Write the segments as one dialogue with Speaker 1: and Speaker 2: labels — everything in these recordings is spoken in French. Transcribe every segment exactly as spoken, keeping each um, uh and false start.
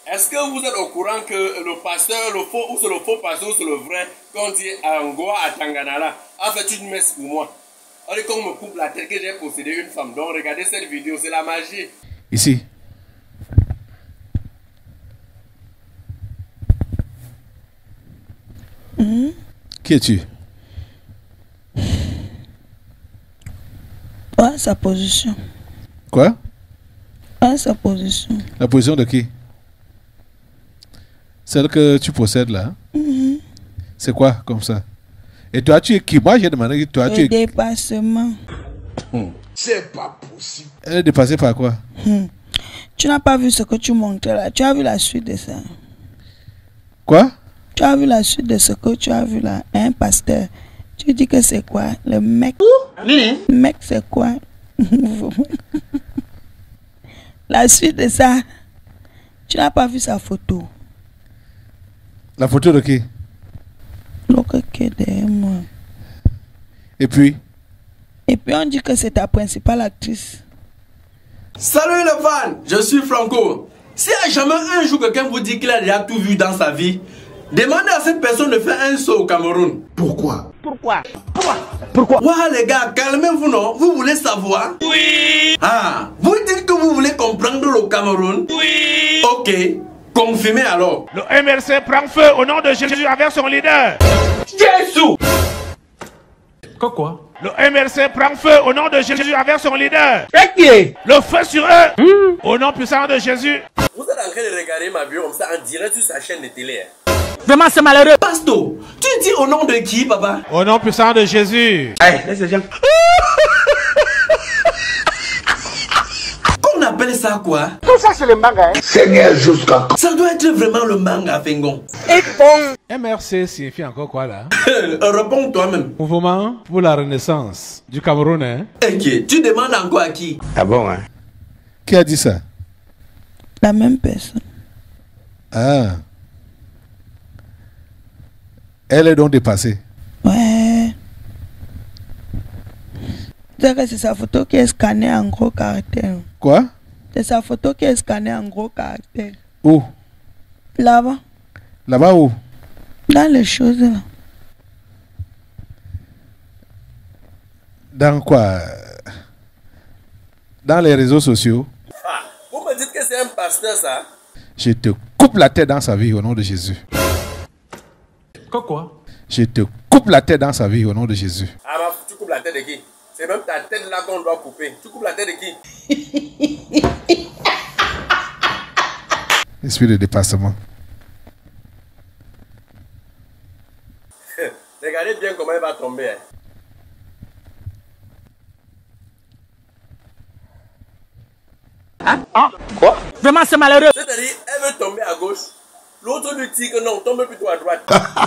Speaker 1: Est-ce que vous êtes au courant que le pasteur, le faux, ou c'est le faux pasteur, ou c'est le vrai, quand dit Angoa à Tanganala, a fait une messe pour moi. Allez, quand on me coupe la tête que j'ai possédé une femme. Donc regardez cette vidéo, c'est la magie.
Speaker 2: Ici.
Speaker 3: Mmh.
Speaker 2: Qui es-tu?
Speaker 3: Ouais, sa position.
Speaker 2: Quoi?
Speaker 3: Ouais, sa position.
Speaker 2: La position de qui? Celle que tu possèdes là?
Speaker 3: Mmh.
Speaker 2: C'est quoi comme ça? Et toi, tu es qui? Moi, j'ai demandé, toi,
Speaker 3: Le
Speaker 2: tu es...
Speaker 3: dépassement.
Speaker 2: Hum.
Speaker 4: C'est pas possible.
Speaker 2: Elle est dépassée par quoi?
Speaker 3: Hum. Tu n'as pas vu ce que tu montrais là. Tu as vu la suite de ça.
Speaker 2: Quoi?
Speaker 3: Tu as vu la suite de ce que tu as vu là. Un pasteur. Tu dis que c'est quoi? Le mec.
Speaker 4: Oui.
Speaker 3: Le mec, c'est quoi? La suite de ça. Tu n'as pas vu sa photo.
Speaker 2: La photo de qui?
Speaker 3: L'autre qui est derrière moi.
Speaker 2: Et puis?
Speaker 3: Et puis on dit que c'est ta principale actrice.
Speaker 1: Salut les fans, je suis Franco. Si à jamais un jour quelqu'un vous dit qu'il a déjà tout vu dans sa vie, demandez à cette personne de faire un saut au Cameroun.
Speaker 4: Pourquoi?
Speaker 3: Pourquoi?
Speaker 4: Pourquoi? Pourquoi?
Speaker 1: Ouah les gars, calmez-vous non? Vous voulez savoir? Oui. Ah, vous dites que vous voulez comprendre le Cameroun? Oui. Ok, confirmez alors.
Speaker 5: Le M R C prend feu au nom de Jésus avec son leader.
Speaker 1: Jésus.
Speaker 4: Quoi quoi?
Speaker 5: Le M R C prend feu au nom de Jésus avec son leader.
Speaker 4: Ok.
Speaker 5: Le feu sur eux. Mmh. Au nom puissant de Jésus.
Speaker 1: Vous êtes en train de regarder ma vidéo comme ça en direct sur sa chaîne de télé.
Speaker 4: Vraiment c'est malheureux.
Speaker 1: Pasto, tu dis au nom de qui, papa?
Speaker 5: Au nom puissant de Jésus.
Speaker 4: Hey, laisse les gens.
Speaker 1: On appelle ça quoi?
Speaker 4: Tout ça c'est le manga. Hein? Seigneur jusqu'à quand?
Speaker 1: Ça doit être vraiment le manga, Fengon.
Speaker 4: Et bon.
Speaker 5: M R C signifie encore quoi là?
Speaker 1: Réponds toi-même.
Speaker 5: Mouvement pour la renaissance du Cameroun, hein?
Speaker 1: Ok, tu demandes encore à qui?
Speaker 4: Ah bon, hein?
Speaker 2: Qui a dit ça?
Speaker 3: La même personne.
Speaker 2: Ah. Elle est donc dépassée.
Speaker 3: Ouais. C'est que c'est sa photo qui est scannée en gros caractère.
Speaker 2: Quoi?
Speaker 3: C'est sa photo qui est scannée en gros caractère.
Speaker 2: Où?
Speaker 3: Là-bas.
Speaker 2: Là-bas où?
Speaker 3: Dans les choses là.
Speaker 2: Dans quoi? Dans les réseaux sociaux?
Speaker 1: Ah, vous me dites que c'est un pasteur ça?
Speaker 2: Je te coupe la tête dans sa vie au nom de Jésus.
Speaker 4: Quoi quoi?
Speaker 2: Je te coupe la tête dans sa vie au nom de Jésus.
Speaker 1: Ah, bah, tu coupes la tête de qui? C'est même ta tête là qu'on doit couper. Tu coupes la tête de qui?
Speaker 2: Esprit de dépassement.
Speaker 1: Regardez bien comment elle va tomber.
Speaker 4: Hein? Ah, quoi? Vraiment c'est malheureux.
Speaker 1: C'est-à-dire, elle veut tomber à gauche. L'autre lui dit que non, tombe plutôt à droite.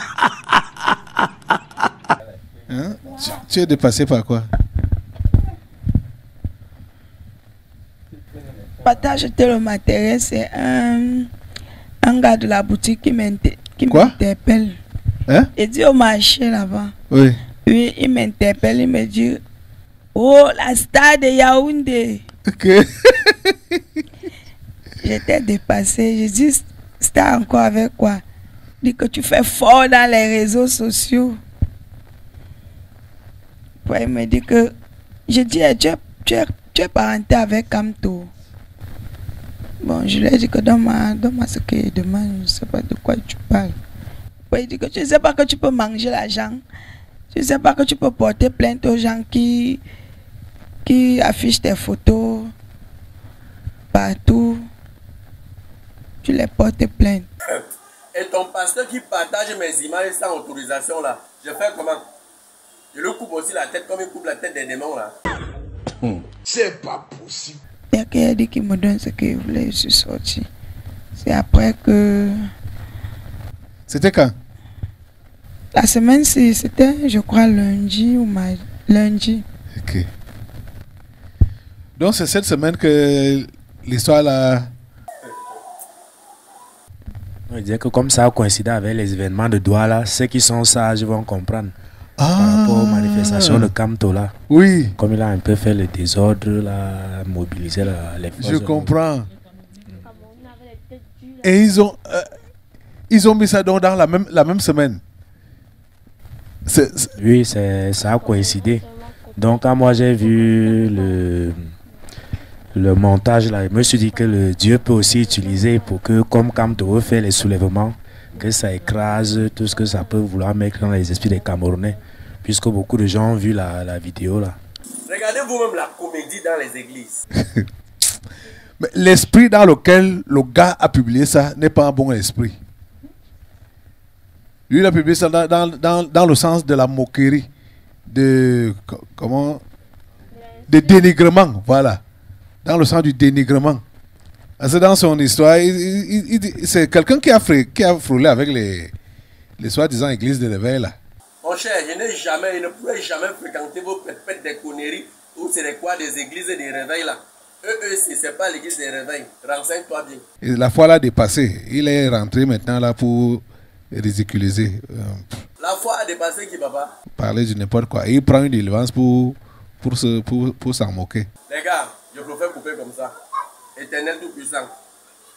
Speaker 2: Hein? Tu, tu es dépassé par quoi?
Speaker 3: Partage le matériel, c'est un, un gars de la boutique qui m'interpelle.
Speaker 2: Hein?
Speaker 3: Il dit au marché là-bas.
Speaker 2: Oui.
Speaker 3: Oui, il m'interpelle, il me dit, oh, la star de Yaoundé.
Speaker 2: Ok.
Speaker 3: J'étais dépassée. Je dis, star encore avec quoi? Il dit que tu fais fort dans les réseaux sociaux. Puis il me dit que, je dis, tu es, tu es, tu es parenté avec Kamto. Bon, je lui ai dit que donne-moi donne ce qu'il demande, je ne sais pas de quoi tu parles. Puis il dit que tu ne sais pas que tu peux manger l'argent. Tu ne sais pas que tu peux porter plainte aux gens qui, qui affichent tes photos partout. Tu les portes plainte.
Speaker 1: Et ton pasteur qui partage mes images sans autorisation là, je fais comment? Je lui coupe aussi la tête comme il coupe la tête des démons là.
Speaker 4: C'est pas possible.
Speaker 3: Il y a quelqu'un dit qu'il me donne ce qu'il voulait, je suis sorti. C'est après que...
Speaker 2: C'était quand?
Speaker 3: La semaine-ci, c'était, je crois, lundi ou ma... lundi.
Speaker 2: Ok. Donc c'est cette semaine que l'histoire là...
Speaker 6: On dirait que comme ça a coïncidé avec les événements de Douala, ceux qui sont sages vont comprendre.
Speaker 2: Ah.
Speaker 6: Par rapport aux manifestations de Kamto là.
Speaker 2: Oui.
Speaker 6: Comme il a un peu fait le désordre là, mobilisé là, les forces.
Speaker 2: Je comprends. Et ils ont, euh, ils ont mis ça dans, dans la, même, la même semaine. C'est, c'est...
Speaker 6: Oui, c'est, ça a coïncidé. Donc, quand moi j'ai vu le, le montage, là, je me suis dit que le Dieu peut aussi utiliser pour que, comme Kamto fait les soulèvements, que ça écrase tout ce que ça peut vouloir mettre dans les esprits des Camerounais. Puisque beaucoup de gens ont vu la, la vidéo là.
Speaker 1: Regardez vous-même la comédie dans les églises.
Speaker 2: Mais l'esprit dans lequel le gars a publié ça n'est pas un bon esprit. Lui, il a publié ça dans, dans, dans, dans le sens de la moquerie, de comment, de dénigrement, voilà, dans le sens du dénigrement. C'est dans son histoire, il, il, il, c'est quelqu'un qui a frôlé, qui a frôlé avec les, les soi-disant églises de l'éveil là.
Speaker 1: Mon cher, je n'ai jamais, je ne pourrais jamais fréquenter vos faites des conneries ou c'est des quoi, des églises et des réveils là. Eux, eux, ce n'est pas l'église des réveils. Renseigne-toi bien.
Speaker 2: Et la foi l'a dépassé. Il est rentré maintenant là pour ridiculiser. Euh,
Speaker 1: la foi a dépassé qui, papa?
Speaker 2: Parler de n'importe quoi. Et il prend une délivrance pour, pour, se, pour, pour s'en moquer.
Speaker 1: Les gars, je préfère couper comme ça. Éternel Tout-Puissant.